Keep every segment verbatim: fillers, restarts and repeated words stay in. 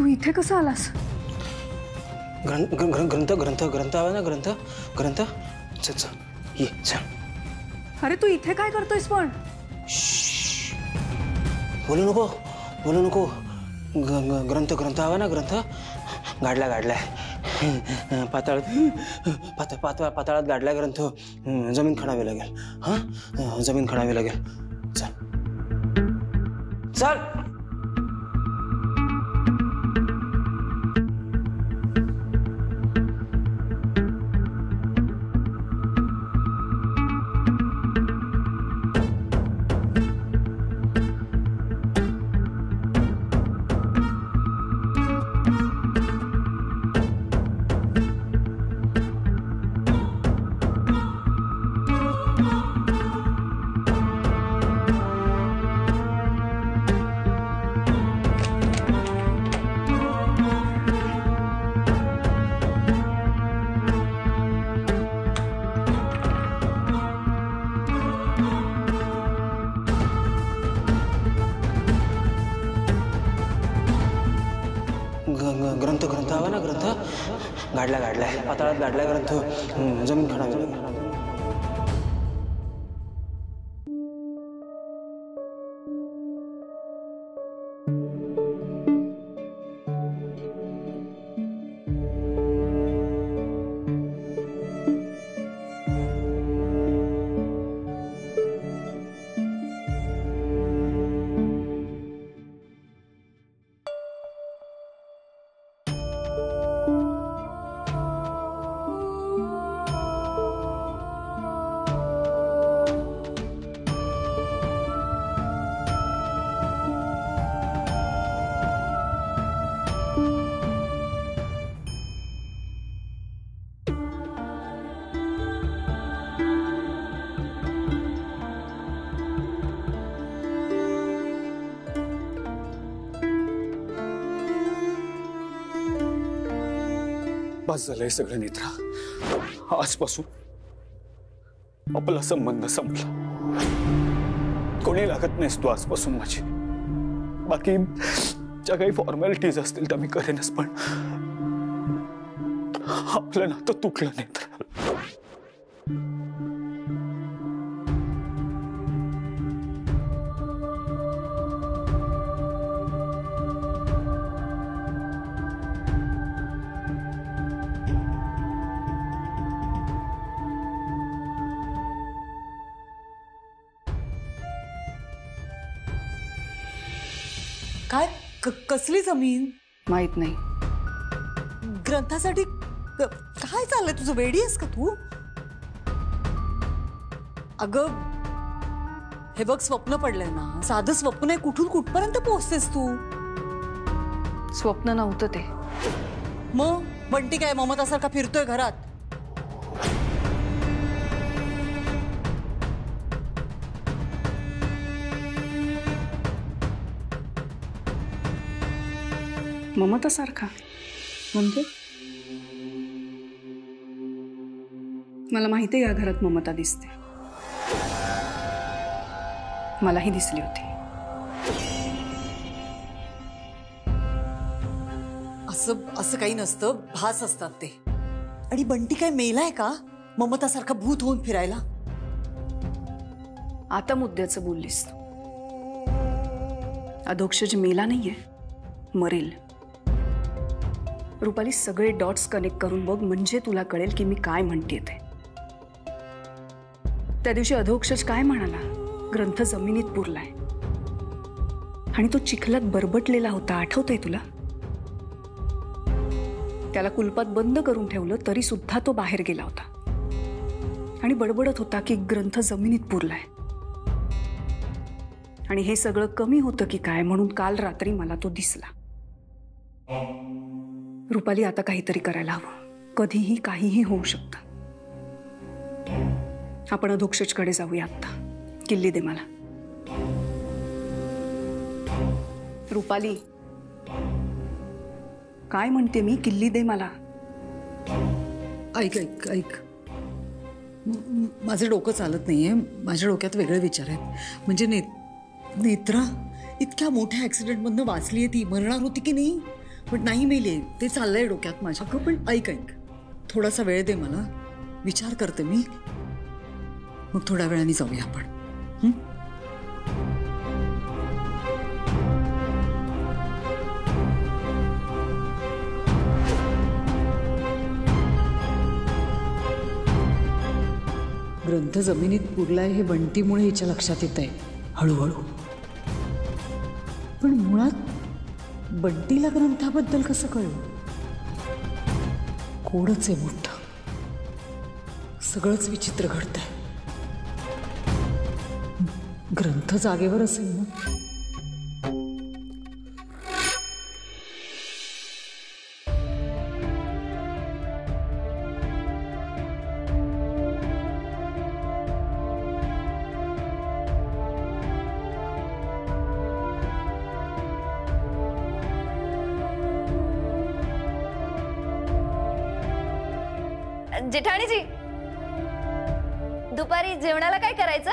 तू इथे कसा आलास? ग्रंथ ग्रंथ ग्रंथ ग्रंथ आहे ना, ग्रंथ ग्रंथ चल चल ये चल. अरे तू इथे काय करतोयस पण? बोलू नको बोलू नको. ग्रंथ ग्रंथ आहे ना, ग्रंथ गाडला गाडलाय पाताळात पाता पाता पाताळात गाडलाय ग्रंथ. जमीन खणावी लागेल. हा जमीन खणावी लागेल. चल चल. ग्रंथ ग्रंथ आहे ना, ग्रंथ गाडला गाडलाय पाताळात गाडलाय ग्रंथ. जमीन खणावी लागेल. बस झालंय सगळं नेत्रा. आजपासून आपला संबंध संपला. कोणी लागत नाहीस तू आजपासून माझी. बाकी ज्या काही फॉर्मॅलिटीज असतील त्या मी करेनच, पण आपलं नातं तुटलं नेत्रा. काय कसली जमीन? माहित नाही. ग्रंथासाठी काय चाललंय तुझं? वेडी आहेस का तू? अगं हे बघ, स्वप्न पडलंय ना. साधं स्वप्न आहे. कुठून कुठपर्यंत पोहोचतेस तू? स्वप्न नव्हतं ते. मग बंटी काय ममतासारखा फिरतोय घरात? ममता सारखा म्हणजे? मला माहिती आहे या घरात ममता दिसते. मलाही दिसली होती. असं असं काही नसतं. भास असतात ते. आणि बंटी काय मेलाय का ममता सारखा भूत होऊन फिरायला? आता मुद्द्याचं बोललीस तू. अधोक्षज मेला नाहीये, मरेल. रुपाली, सगळे डॉट्स कनेक्ट करून बघ, म्हणजे तुला कळेल की मी काय म्हणते ते. त्या दिवशी अधोक्षज काय म्हणाला? ग्रंथ जमिनीत पुरलाय. आणि तो चिखलात बरबटलेला होता, आठवतंय तुला? त्याला कुलपात बंद करून ठेवलं तरी सुद्धा तो बाहेर गेला होता आणि बडबडत होता की ग्रंथ जमिनीत पुरलाय. आणि हे सगळं कमी होतं की काय म्हणून काल रात्री मला तो दिसला. रुपाली, आता काहीतरी करायला हवं. कधीही काहीही होऊ शकतं. आपण अधोक्षजकडे जाऊया आता. किल्ली दे मला. रुपाली, काय म्हणते मी? किल्ली दे मला. ऐक ऐक ऐक माझं डोकं चालत नाहीये. माझ्या डोक्यात वेगळे विचार आहेत. म्हणजे ने नेत्रा इतक्या मोठ्या ऍक्सिडेंटमधनं वाचलीये ती. मरणार होती की नाही? पण नाही मेली, ते चाललंय डोक्यात माझ्या. अगं पण ऐक ऐक थोडासा वेळ दे मला, विचार करते मी, मग थोड्या वेळाने जाऊया आपण. हं? ग्रंथ जमिनीत पुरलाय हे बंटीमुळे हिच्या लक्षात येत आहे हळूहळू. पण मुळात बंटीला ग्रंथाबद्दल कसं कळलं? कोडच आहे मोठं, सगळंच विचित्र घडतंय. ग्रंथ जागेवर असेल ना? जेठाणीजी, दुपारी जेवणाला काय करायचं?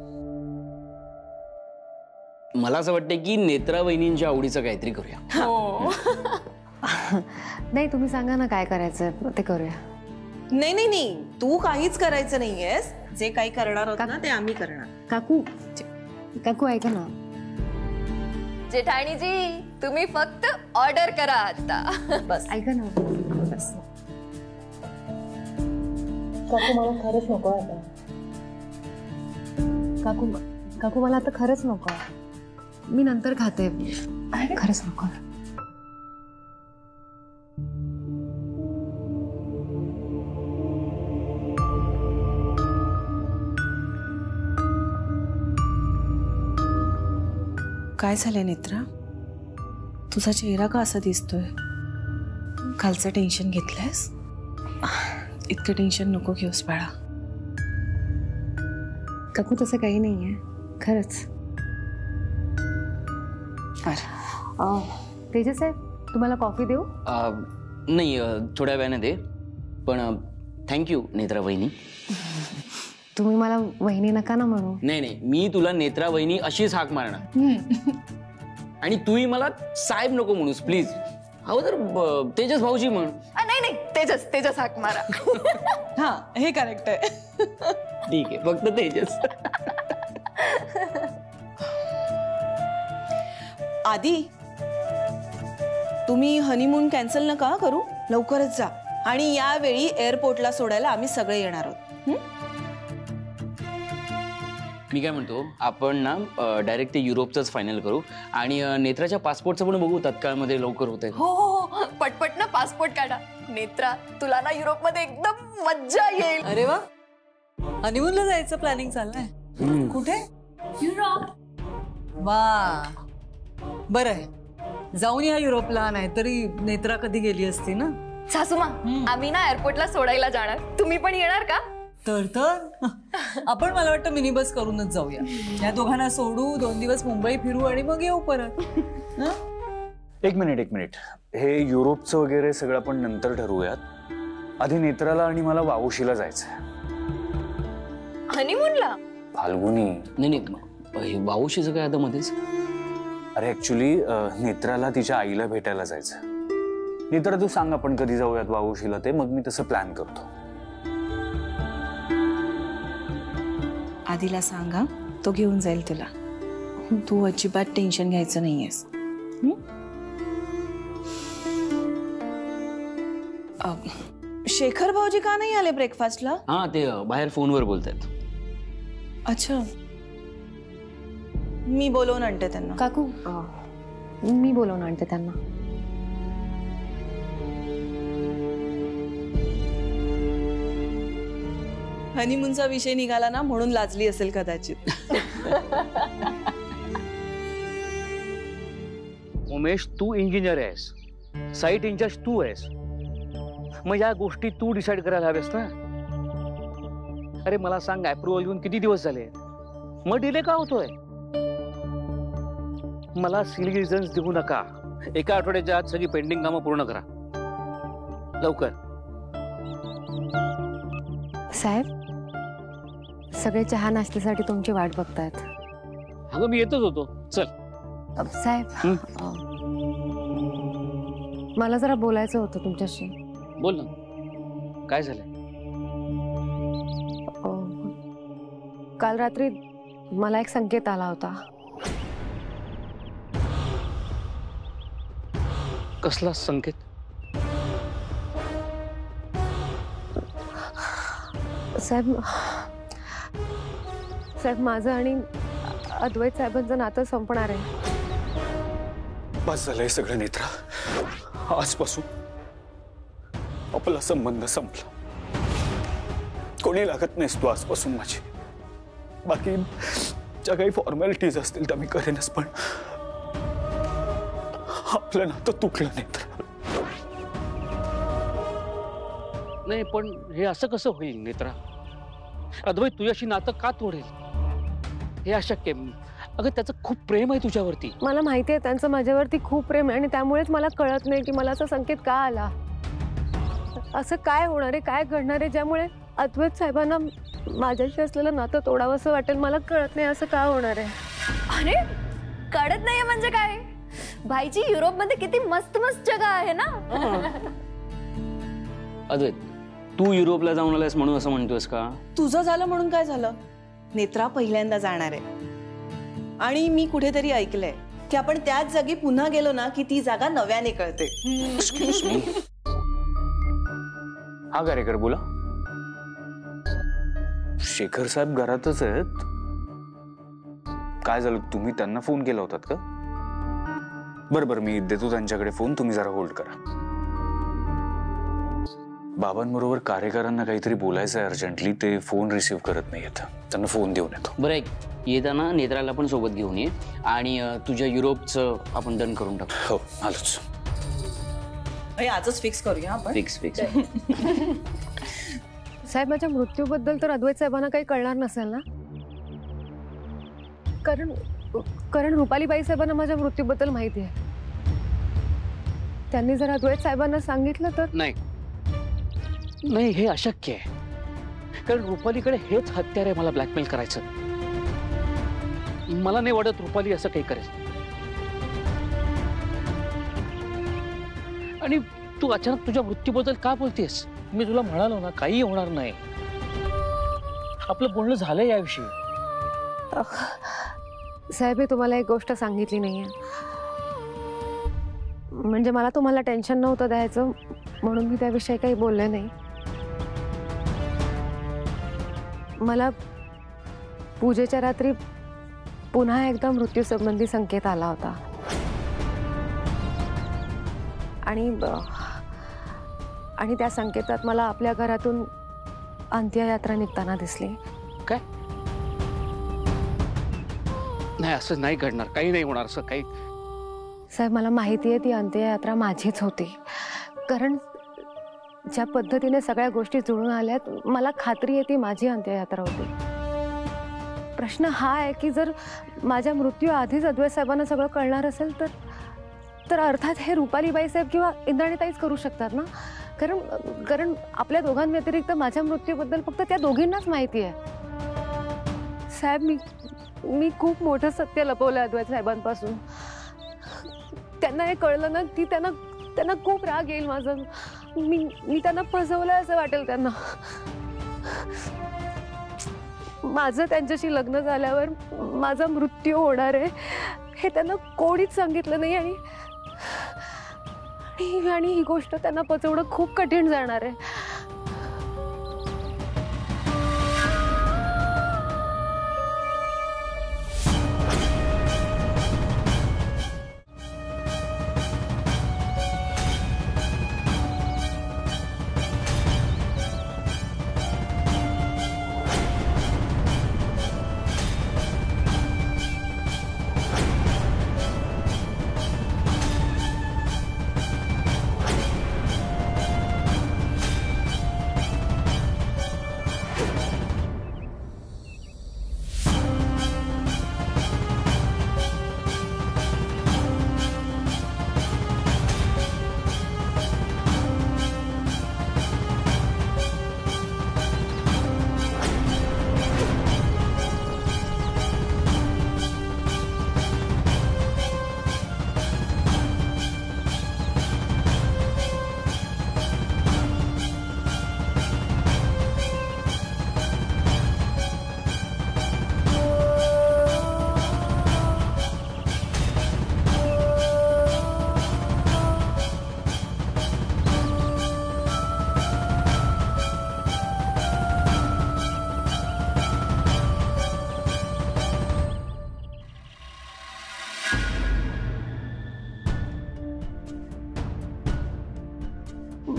मला असं वाटतं की नेत्रा वहिनींच्या आवडीचं काहीतरी करूया. हो. नाही, तुम्ही सांगा ना काय करायचं ते करूया. नाही नाही नाही, तू काहीच करायचं नाहीयेस. जे काही करणार आहोत ना ते आम्ही करणार. काकू काकू ऐका ना. जेठाणीजी, तुम्ही फक्त ऑर्डर करा आता. बस ऐका ना. बस. काकू मला खरंच नको आता. काकू काकू मला आता खरंच नको. मी नंतर खाते. खरंच नको. काय झालंय नेत्रा? तुझा चेहरा का असा दिसतोय? कालचं टेन्शन घेतलंयस? इतकं टेन्शन नको घेऊस बाळा. काकू तसं काही नाहीये खरंच. तेजस साहेब, तुम्हाला कॉफी देऊ? नाही, थोड्या वेळाने दे. पण थँक्यू नेत्रा वहिनी. तुम्ही मला वहिनी नका ना म्हणू. नाही नाही, मी तुला नेत्रा वहिनी अशीच हाक मारणार. आणि तूही मला साहेब नको म्हणूस प्लीज. हवं तर तेजस भाऊजी म्हण. नाही नाही, तेजस तेजस हाक मारा. हा, हे करेक्ट आहे. ठीक आहे, फक्त तेजस. आधी तुम्ही हनीमून कॅन्सल नका करू, लवकरच जा. आणि यावेळी एअरपोर्टला सोडायला आम्ही सगळे येणार आहोत. मी काय म्हणतो, आपण ना डायरेक्ट ते युरोपचंच फायनल करू. आणि नेत्राच्या पासपोर्टचं पण बघू तत्काळमध्ये लवकर होतंय. हो हो, पटपट ना पासपोर्ट काढा. नेत्रा, तुला ना युरोप मध्ये एकदम मज्जा येईल. अरे वा, हनीमूनला जायचं प्लॅनिंग चाललंय. कुठे? युरोप. वा, बरं आहे, जाऊन या युरोपला. नाहीतरी नेत्रा कधी गेली असती ना. सासूमा, आम्ही ना एअरपोर्टला सोडायला जाणार, तुम्ही पण येणार का? तर तर आपण मला वाटतं मिनी बस करूनच जाऊया. या दोघांना सोडू, दोन दिवस मुंबई फिरू आणि मग येऊ परत. एक मिनिट एक मिनिट हे युरोपचं वगैरे सगळं आपण नंतर ठरवूयात. आधी नेत्राला आणि मला वावुशीला जायचंय. हनीमूनला? फाल्गुनी. नाही नाही, वावुशीचं काय आता मध्येच? अरे ऍक्च्युली नेत्राला तिच्या आईला भेटायला जायचं. नेत्रा, तू सांग आपण कधी जाऊयात वावुशीला ते, मग मी तसं प्लॅन करतो. आधीला सांगा, तो घेऊन जाईल तुला. तू अजिबात टेन्शन घ्यायचं नाहीयेस. शेखर भाऊजी का नाही आले ब्रेकफास्टला? हा, ते बाहेर फोनवर बोलतायत. अच्छा, मी बोलवून आणते त्यांना. काकू, मी बोलवून आणते त्यांना. हनीमूनचा विषय निघाला ना म्हणून लाजली असेल कदाचित. उमेश, तू इंजिनियर आहेस, साईट इंचार्ज तू आहेस, मग या गोष्टी तू डिसाइड करायला हव्यास ना. अरे मला सांग, अप्रुव्हल घेऊन किती दिवस झाले, मग डिले का होतोय? मला सिली रिझन्स देऊ नका. एका आठवड्याच्या आत सगळी पेंडिंग कामं पूर्ण करा लवकर. साहेब, सगळे चहा नाश्त्यासाठी तुमची वाट बघतायत. अगं मी येतच होतो. चल साहेब, मला जरा बोलायचं होतं तुमच्याशी. बोल ना, काय झालं? अं, काल रात्री मला एक संकेत आला होता. कसला संकेत? साहेब साहेब माझं आणि अद्वैत साहेबांचं नातं संपणार आहे. बस झालंय सगळं नेत्रा. आजपासून आपला संबंध संपला. कोणी लागत नाहीस तू आजपासून माझी. बाकी ज्या काही फॉर्मॅलिटीज असतील त्या मी करेनच, पण आपलं नातं तुटलं नेत्रा. नाही पण हे असं कसं होईल नेत्रा? अद्वैत तुझ्याशी नातं का तोडेल? हे अशक्य आहे. अगं त्याचं खूप प्रेम आहे तुझ्यावरती. मला माहिती आहे त्यांचं माझ्यावरती खूप प्रेम आहे आणि त्यामुळेच मला कळत नाही की मला असा संकेत का आला. असं काय होणार आहे, काय घडणार आहे ज्यामुळे अद्वैत साहेबांना माझ्याशी असलेलं नातं तोडावं असं वाटेल. मला कळत नाही असं का होणार आहे. अरे कळत नाहीये म्हणजे काय? भाईची युरोप मध्ये किती मस्त मस्त जगा आहे ना. अद्वैत, तू युरोपला जाऊन आलायस म्हणून असं म्हणतोयस का? तुझं झालं म्हणून काय झालं? नेत्रा पहिल्यांदा जाणार आहे आणि मी कुठेतरी ऐकलंय की आपण त्याच जागी पुन्हा गेलो ना की ती जागा नव्याने कळते. Excuse me. हा कार्यकर बोला. शेखर साहेब घरातच आहेत. काय झालं, तुम्ही त्यांना फोन केला होतात का? बरं बरं, मी देतो त्यांच्याकडे फोन, तुम्ही जरा होल्ड करा. बाबांबरोबर कार्यकारांना काहीतरी बोलायचं आहे अर्जंटली. ते फोन रिसीव्ह करत नाही येत. त्यांना फोन देऊन येतो. बरं, एक येताना नेत्राला पण सोबत घेऊन ये आणि तुझ्या युरोपचं आपण डन करून टाकू. हो आलोच. आजच फिक्स करूया आपण. Fix fix. साहेब माझ्या मृत्यूबद्दल तर अद्वैत साहेबांना काही कळणार नसेल ना? कारण कारण रुपालीबाई साहेबांना माझ्या मृत्यूबद्दल माहिती आहे. त्यांनी जर अद्वैत साहेबांना सांगितलं तर? नाही नाही, हे अशक्य आहे. कारण रुपालीकडे हेच हत्यार आहे मला ब्लॅकमेल करायचं. मला नाही वाटत रुपाली असं काही करेल. आणि तू अचानक तुझ्या मृत्यूबद्दल का बोलतेस? मी तुला म्हणालो ना, काही होणार नाही. आपलं बोलणं झालंय याविषयी. साहेब मी तुम्हाला एक गोष्ट सांगितली नाहीये. म्हणजे मला तुम्हाला टेन्शन नव्हतं द्यायचं म्हणून मी त्याविषयी काही बोलले नाही. मला पूजेच्या रात्री पुन्हा एकदा मृत्यू संबंधी संकेत आला होता आणि आणि त्या संकेतात मला आपल्या घरातून अंत्ययात्रा निघताना दिसली. काय? नाही, असं नाही घडणार. काही नाही होणार असं काही. साहेब मला माहिती आहे ती अंत्ययात्रा माझीच होती. कारण ज्या पद्धतीने सगळ्या गोष्टी जुळून आल्यात मला खात्री आहे ती माझी अंत्ययात्रा होती. प्रश्न हा आहे की जर माझ्या मृत्यू आधीच अद्वैत साहेबांना सगळं कळणार असेल तर तर अर्थात हे रुपालीबाई साहेब किंवा इंद्राणीताईच करू शकतात ना. कारण कारण आपल्या दोघांव्यतिरिक्त माझ्या मृत्यूबद्दल फक्त त्या दोघींनाच माहिती आहे. साहेब मी मी खूप मोठं सत्य लपवलं अद्वैत साहेबांपासून. त्यांना हे कळलं ना की त्यांना त्यांना खूप राग येईल माझा. मी मी त्यांना फसवलं असं वाटेल त्यांना. माझं त्यांच्याशी लग्न झाल्यावर माझा मृत्यू होणार आहे हे त्यांना कोणीच सांगितलं नाही आणि आणि ही गोष्ट त्यांना पचवणं खूप कठीण जाणार आहे.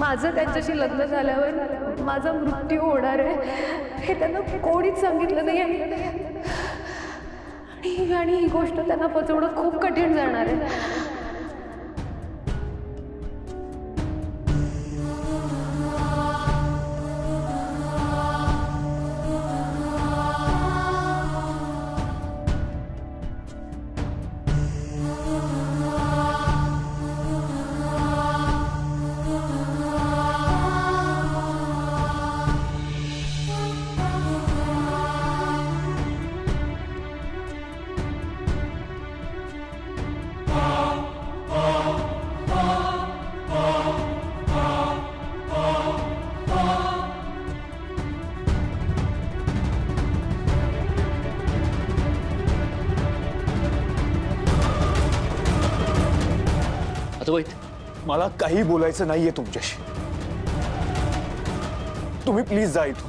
माझं त्यांच्याशी लग्न झाल्यावर माझा मृत्यू होणार आहे हे त्यांना कोणीच सांगितलं नाही आणि आणि ही गोष्ट त्यांना पचवणं खूप कठीण जाणार आहे. मला काही बोलायचं नाहीये तुमच्याशी. तुम्ही प्लीज जा इथून.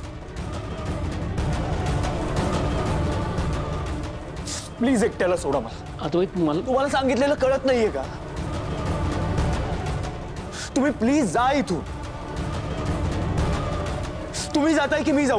प्लीज एकट्याला सोडा मला. अद्वैत मला तुम्हाला सांगितलेलं कळत नाहीये का? तुम्ही प्लीज जा इथून. तुम्ही जाताय की मी जाऊ?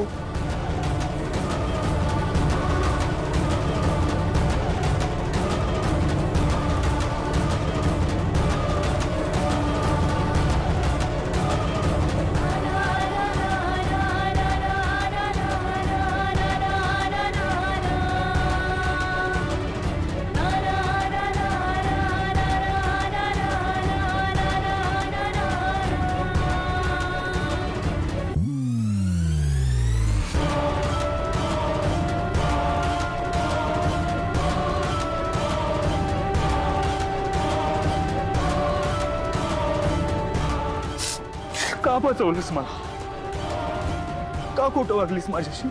का बचवलंस मला? का खोटं वागलीस माझ्याशी?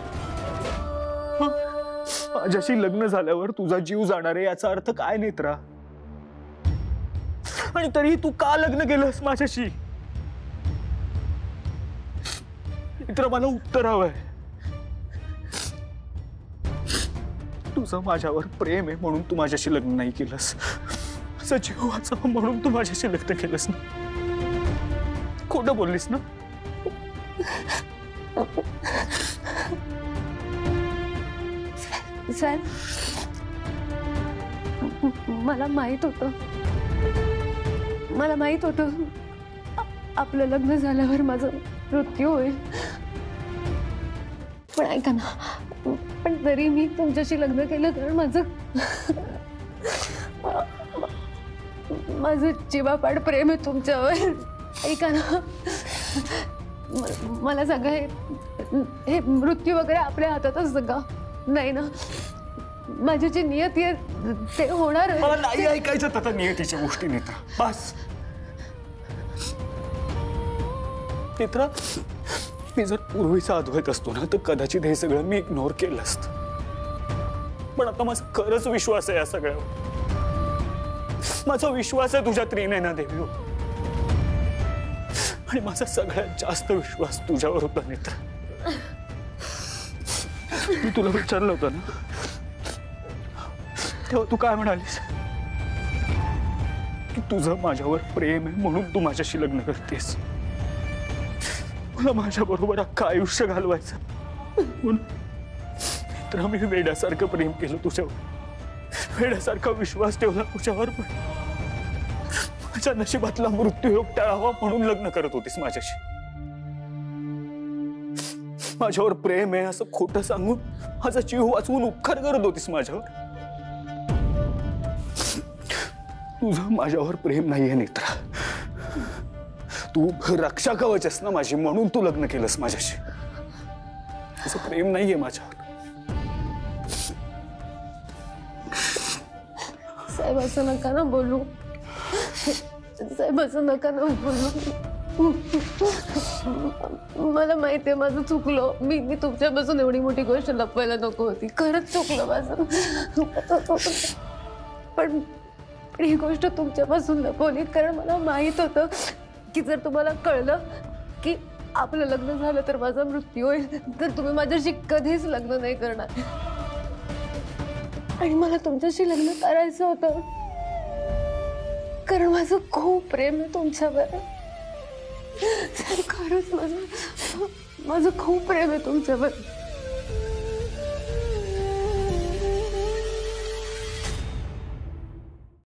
माझ्याशी लग्न झाल्यावर तुझा जीव जाणार आहे याचा अर्थ काय नेत्रा? आणि तरी तू का लग्न केलंस माझ्याशी? नेत्रा मला उत्तर हवंय. तुझं माझ्यावर प्रेम आहे म्हणून तू माझ्याशी लग्न नाही केलंस. माझा जीव वाचवा म्हणून तू माझ्याशी लग्न केलंस ना? खोटं बोललीस ना? साहेब मला माहित होतं मला माहित होतं आपलं लग्न झाल्यावर माझा मृत्यू होईल. पण ऐका ना, पण तरी मी तुमच्याशी लग्न केलं कारण माझं माझं जीवापाड प्रेम आहे तुमच्यावर. ऐका ना, मला सांगा हे मृत्यू वगैरे आपल्या हातातच का नाही ना? माझी जी नियती आहे ते होणार. मला नाही ऐकायचं आता नियतीच्या गोष्टी नेत्रा. बस नेत्रा, मी जर पूर्वीचा अद्वैत असतो ना तर कदाचित हे सगळं मी इग्नोर केलं असतं. पण आता माझा खरंच विश्वास आहे या सगळ्यावर. माझा विश्वास आहे तुझ्या त्रिनयना देवीवर. आणि माझा सगळ्यात जास्त विश्वास तुझ्यावर होता नेत्रा. मी तुला विचारलं होतं ना तेव्हा तू काय म्हणालीस? की तुझं माझ्यावर प्रेम आहे म्हणून तू माझ्याशी लग्न करतेस. मला माझ्या बरोबर अख्खं आयुष्य घालवायचं म्हणून तर मी वेड्यासारखं प्रेम केलं तुझ्यावर. वेड्यासारखा विश्वास ठेवला तुझ्यावर. पण माझ्या नशिबातला मृत्यूयोग टाळावा म्हणून लग्न करत होतीस माझ्याशी. माझ्यावर प्रेम आहे असं खोटं सांगून माझा जीव वाचवून उपकार करत होतीस माझ्यावर. तुझं माझ्यावर प्रेम नाहीये नेत्रा. तू रक्षा कवच आहेस ना माझी म्हणून तू लग्न केलंस माझ्याशी. तुझं प्रेम नाहीये माझ्यावर. साहेब असं नका ना बोलू. साहेब असं नका ना बोलू. मला माहिती आहे माझं चुकलं. मी मी तुमच्यापासून एवढी मोठी गोष्ट लपवायला नको होती. खरंच चुकलं माझं. पण ही गोष्ट तुमच्यापासून लपवली कारण मला माहित होतं की जर तुम्हाला कळलं की आपलं लग्न झालं तर माझा मृत्यू होईल तर तुम्ही माझ्याशी कधीच लग्न नाही करणार. आणि मला तुमच्याशी लग्न करायचं होतं कारण माझं खूप प्रेम आहे तुमच्यावर. सर खरंच माझं माझं खूप प्रेम आहे तुमच्यावर.